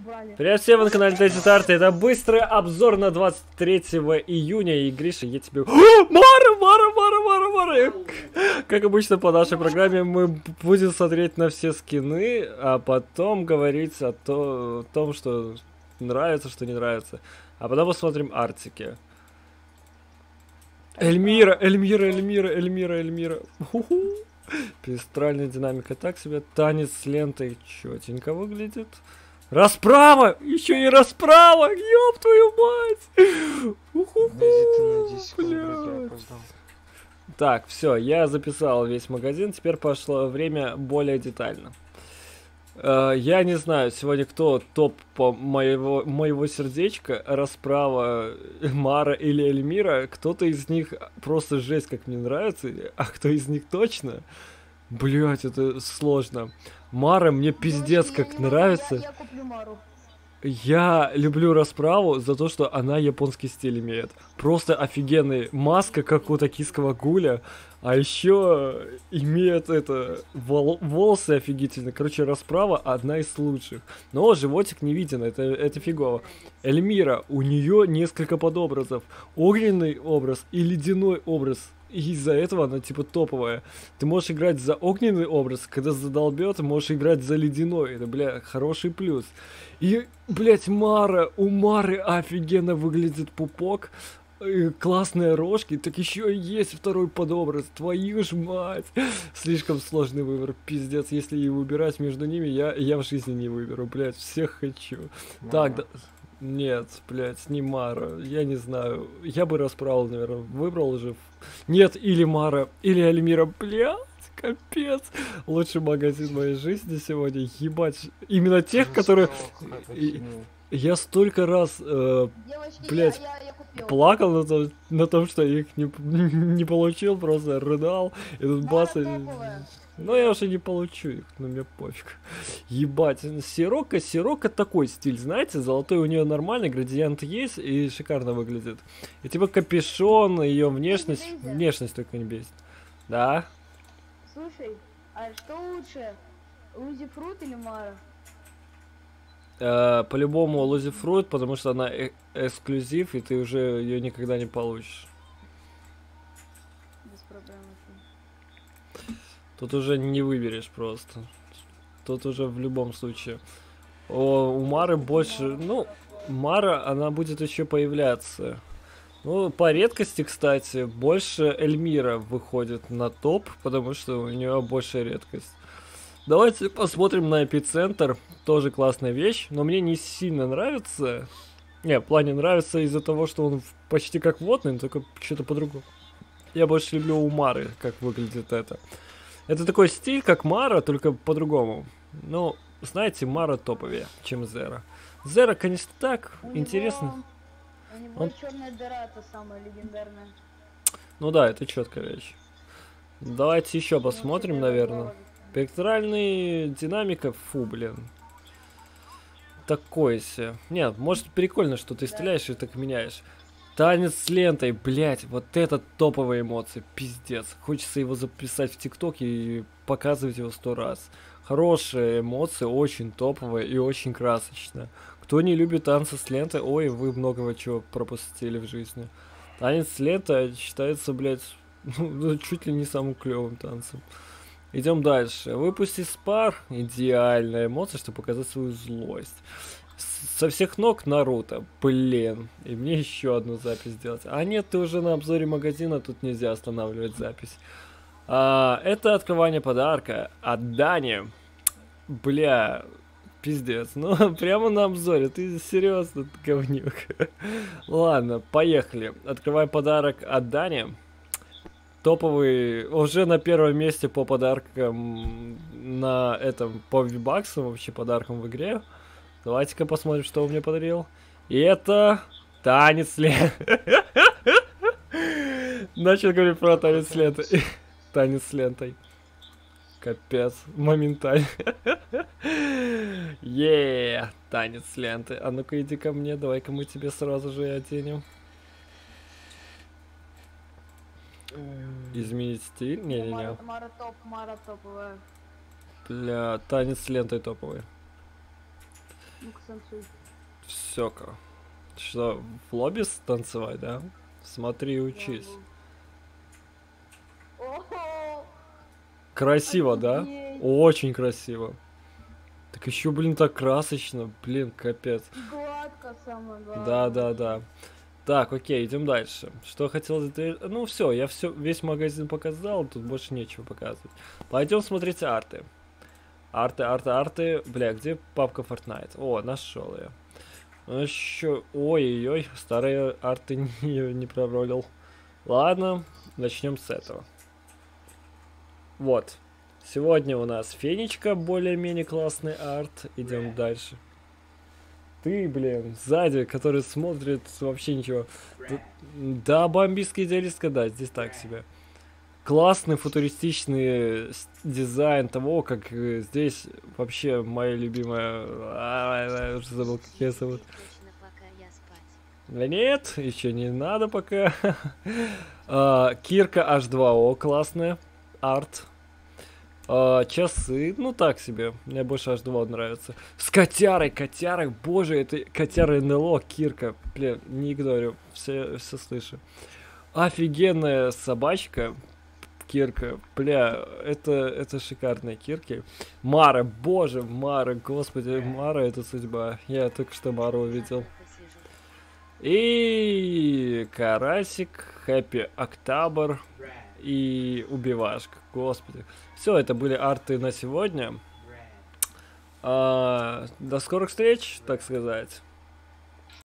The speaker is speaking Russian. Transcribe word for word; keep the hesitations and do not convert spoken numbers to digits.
брали. Привет всем, вы на канале Daisy Tart. Это быстрый обзор на двадцать третьего июня. И, Гриша, я тебе... Мара, Мара, Мара, Мара, Мара! Как обычно по нашей программе мы будем смотреть на все скины, а потом говорить о, то... о том, что нравится, что не нравится. А потом посмотрим артики. Эльмира, Эльмира, Эльмира, Эльмира, Эльмира. Ху-ху. Пестральная динамика так себе. Танец с лентой четенько выглядит. Расправа! Еще и расправа! Ёб твою мать! Уху-ху! Так, все, я записал весь магазин. Теперь пошло время более детально. Uh, я не знаю, сегодня кто топ по моего, моего сердечка, расправа, Мара или Эльмира. Кто-то из них просто жесть как мне нравится, а кто из них точно? Блять, это сложно. Мара мне пиздец как нравится. Я, я куплю Мару. Я люблю расправу за то, что она японский стиль имеет. Просто офигенная маска, как у токийского гуля. А еще имеет это вол волосы офигительные. Короче, расправа одна из лучших. Но животик не виден, это, это фигово. Эльмира, у нее несколько подобразов. Огненный образ и ледяной образ. И из-за этого она типа топовая. Ты можешь играть за огненный образ, когда задолбет, можешь играть за ледяной. Это, бля, хороший плюс. И, блядь, Мара, у Мары офигенно выглядит пупок. Классные рожки, так еще и есть второй подобраз. Твою ж мать. Слишком сложный выбор, пиздец. Если и выбирать между ними, я, я в жизни не выберу, блядь, всех хочу. Мара. Так, да... Нет, блядь, не Мара. Я не знаю. Я бы расправил, наверное. Выбрал уже. Нет, или Мара, или Эльмира. Блядь, капец. Лучший магазин моей жизни сегодня. Ебать. Именно тех, которые... Я столько раз, э, Девочки, блядь, я, я, я плакал на, то, на том, что их не, не получил, просто рыдал. И тут бац, и... Ну я уже не получу их, но мне пофиг. Ебать, Сирока, Сирока такой стиль, знаете, золотой у нее нормальный, градиент есть и шикарно выглядит. И типа капюшон, ее внешность, внешность только не бесит. Да? Слушай, а что лучше, Лузи Фрут или Мара? Э, по-любому Лузи Фрут, потому что она э эксклюзив, и ты уже ее никогда не получишь. Без проблем. Тут уже не выберешь просто. Тут уже в любом случае. О, у Мары больше... Ну, Мара, она будет еще появляться. Ну, по редкости, кстати, больше Эльмира выходит на топ, потому что у нее большая редкость. Давайте посмотрим на Эпицентр. Тоже классная вещь, но мне не сильно нравится. Не, в плане нравится из-за того, что он почти как водный, только что-то по-другому. Я больше люблю у Мары, как выглядит это. Это такой стиль, как Мара, только по-другому. Ну, знаете, Мара топовее, чем Зера. Зера, конечно, так, у интересно. Него, у него Он... черная дыра, это самая легендарная. Ну да, это четкая вещь. Давайте еще посмотрим, наверное. Спектральный динамика, фу, блин. Такой себе. Нет, может прикольно, что ты стреляешь и так меняешь. Танец с лентой, блять, вот это топовые эмоции, пиздец. Хочется его записать в ТикТоке и показывать его сто раз. Хорошие эмоции, очень топовые и очень красочные. Кто не любит танцы с лентой, ой, вы многого чего пропустили в жизни. Танец с лентой считается, блять, ну, чуть ли не самым клевым танцем. Идем дальше. Выпусти спар. Идеальная эмоция, чтобы показать свою злость. Со всех ног Наруто. Блин. И мне еще одну запись сделать. А нет, ты уже на обзоре магазина, тут нельзя останавливать запись. А, это открывание подарка от Дани. Бля, пиздец. Ну, прямо на обзоре. Ты серьезно, говнюк. Ладно, поехали. Открываем подарок от Дани. Топовый, уже на первом месте по подаркам на этом, по вибаксам, вообще подаркам в игре. Давайте-ка посмотрим, что он мне подарил. И это танец лентой. Начал говорить про танец лентой. Танец с лентой. Капец, моментально. Еее, танец с лентой. А ну-ка иди ко мне, давай-ка мы тебе сразу же и оденем. Изменить стиль? Не-не-не. Мара, Мара топ, Мара топовая. Бля, танец с лентой топовый. Ну-ка, танцуй. Все, что, в лобби танцевать, да? Смотри и учись. Ого! Красиво, да? Офигеть. Очень красиво. Так еще, блин, так красочно. Блин, капец. Гладко самое главное. Да, да, да. Так, окей, идем дальше. Что хотел... это- Ну все, я все, весь магазин показал, тут больше нечего показывать. Пойдем смотреть арты. Арты, арты, арты. Бля, где папка Fortnite? О, нашел я. Ну еще... Ой-ой-ой, старые арты не, не проролил. Ладно, начнем с этого. Вот. Сегодня у нас Фенечка, более-менее классный арт. Идем дальше. Ты, блин, сзади, который смотрит вообще ничего. Да, да, бомбийская идеалистка, да, здесь так себе. Классный футуристичный с- дизайн того, как э, здесь вообще моя любимая... А, уже забыл, как ее зовут. Точно, пока я спать. Да нет, еще не надо пока. А, Кирка эйч два о, классная. Арт. А, часы, ну так себе. Мне больше эйч два нравится. С котярой, котярой, боже, это котяра эн эл о, Кирка. Блин, не игнорю, все, все слышу. Офигенная собачка. Кирка, бля, это, это шикарные кирки. Мара, боже, Мара, господи, Мара это судьба. Я только что Мару увидел. Посижу. И Карасик, Хэппи Октябрь и Убивашка, господи. Все, это были арты на сегодня. А, до скорых встреч, так сказать.